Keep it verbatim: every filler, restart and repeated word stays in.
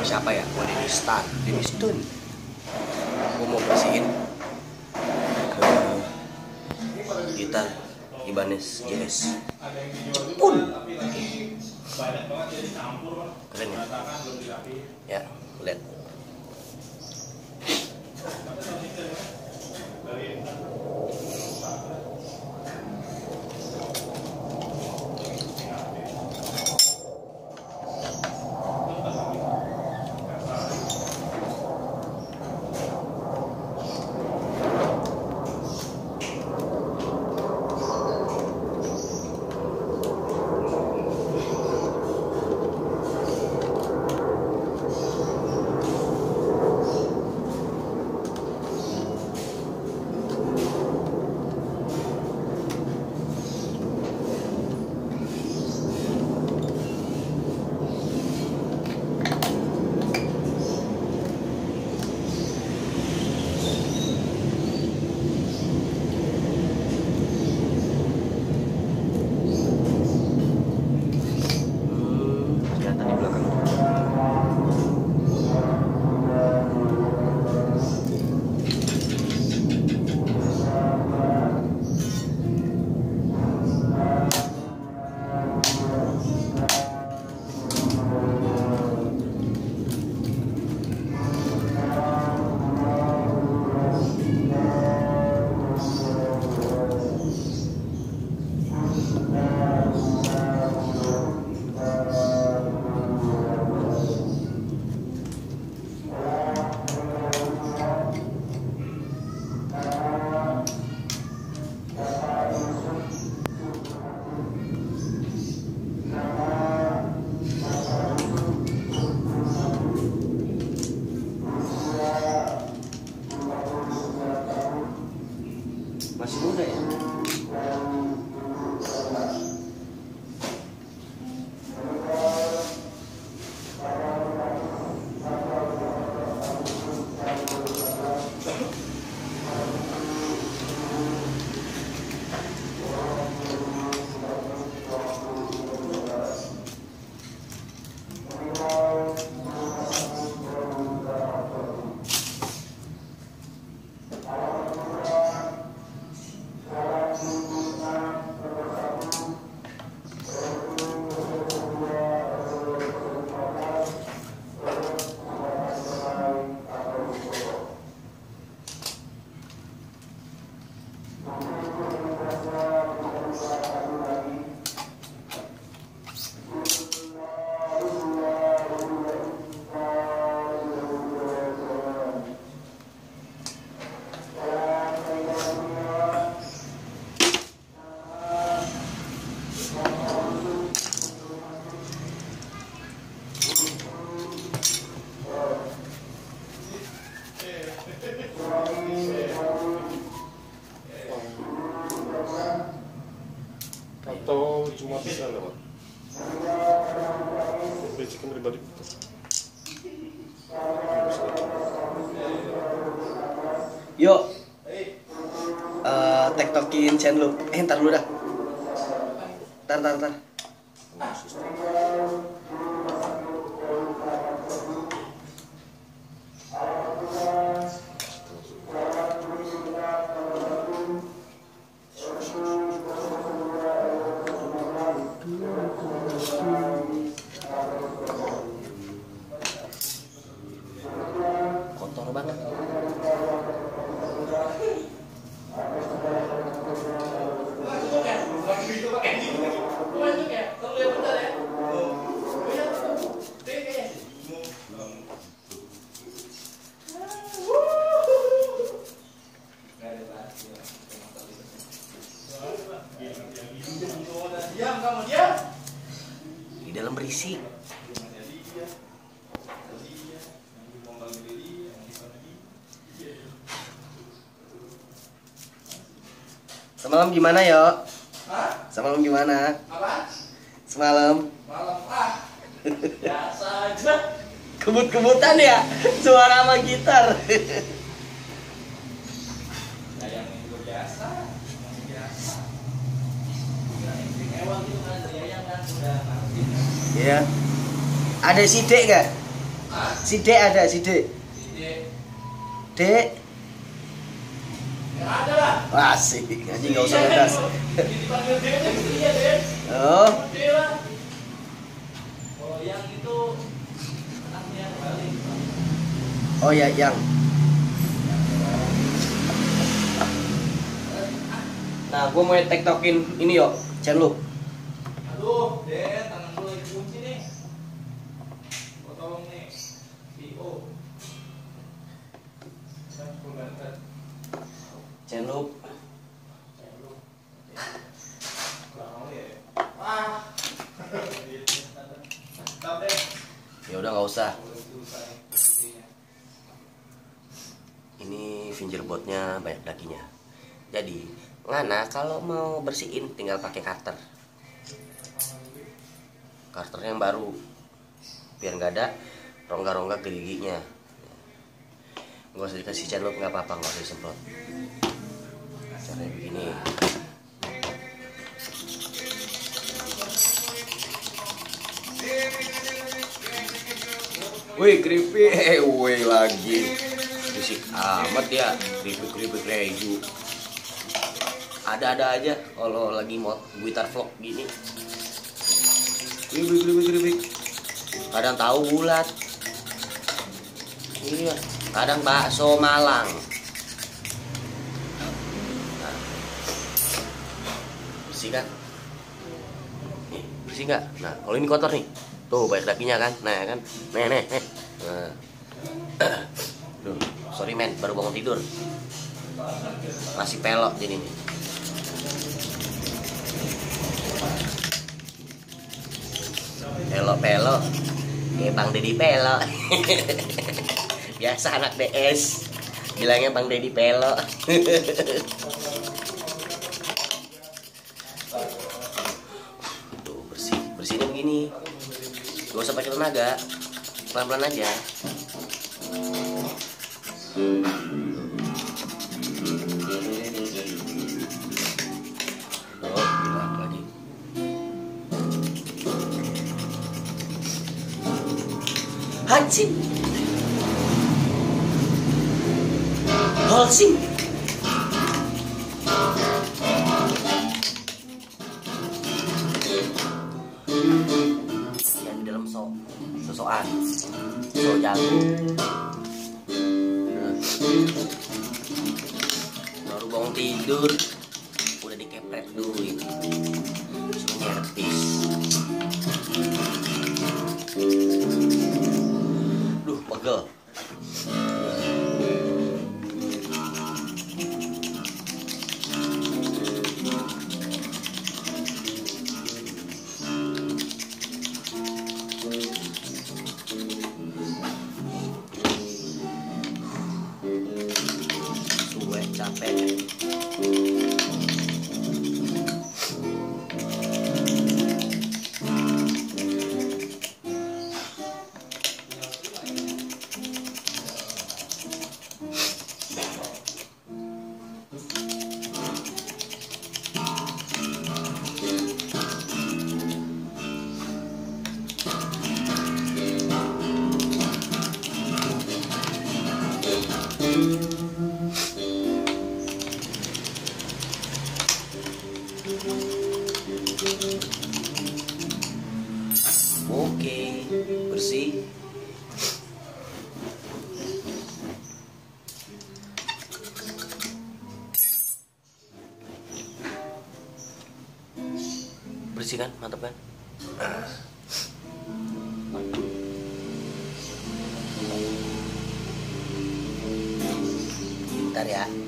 siapa ya? Oh, Denny Star, Denny Stone. Gue mau bersihin ke gitar Ibanez Jazz. Pun keren ya? Ya, lihat. Masih muda ya? Atau cuma bisa lewat basic pribadi. Yuk, uh, tektokin channel lu. Eh, ntar lu dah. Ntar, ntar, ntar. Kotor banget. Diam kamu, diam. Di dalam berisik. Semalam gimana yo? Hah? Semalam gimana? Apa? Semalam Malam ah. Biasa aja. kebut-kebutan ya suara sama gitar. Ya yang itu biasa, masih biasa. Yang penting ewang gitu kan, ya yang kan udah ngerti. Iya. Ada sidik gak? Hah? Si D ada, si D. D. Nggak ada lah. Wah, asik. Anjing enggak usah ngegas. Dipanggil D itu istrinya Den. Oh. D lah. Oh yang itu anaknya balik. Oh ya, yang. Nah, gua mau tektokin ini yuk, Chan lu. Aduh, Den, tangan gue lagi kunci nih. Gua tolong nih. I O. Saya full banget. Chan lu. Ya udah nggak usah. Ini fingerboardnya banyak dakinya. Jadi ngana kalau mau bersihin tinggal pakai cutter. Cutternya yang baru, biar nggak ada rongga-rongga ke giginya. Nggak usah dikasih celup, nggak apa-apa, nggak usah disemprot. Caranya begini. Wih, keripik, eh, wih lagi. Bisik amat ya, keripik-keripik keju. Ada-ada aja kalau lagi mau gitar vlog gini. Keripik-keripik-keripik. Kadang tahu bulat. Iya, kadang bakso Malang. Nah. Bersih kan? Nih, bersih nggak? Nah, kalau ini kotor nih. Tuh banyak dakinya kan, nah kan, nih nih nih. Nah. Duh, sorry men, baru bangun tidur, masih pelok jadinya. Pelok pelok, kayak Bang Deddy pelok. Biasa anak D S bilangnya Bang Deddy pelok. Tuh bersih, bersihnya begini. Gak usah pakai tenaga, pelan-pelan aja. Oh, gila lagi. Hancim, Holcim. Sosokan, so jago. Baru bangun tidur, udah dikepret duit, cuma nyerpis. Duh, pegel. Capek. Oke, bersih. Bersih kan? Mantap kan? Bentar ya.